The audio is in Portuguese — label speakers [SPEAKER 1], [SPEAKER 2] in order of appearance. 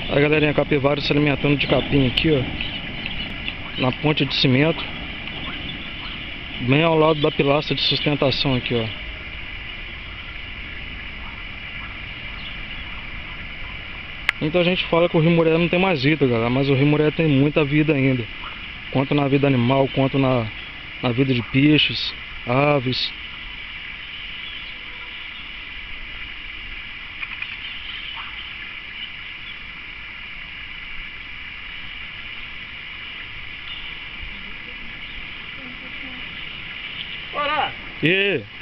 [SPEAKER 1] A galerinha capivara se alimentando de capim aqui, ó, na ponte de cimento, bem ao lado da pilastra de sustentação aqui, ó. Muita gente fala que o Rio Muré não tem mais vida, galera, mas o Rio Muré tem muita vida ainda, quanto na vida animal, quanto na vida de peixes, aves.
[SPEAKER 2] Olá!
[SPEAKER 1] E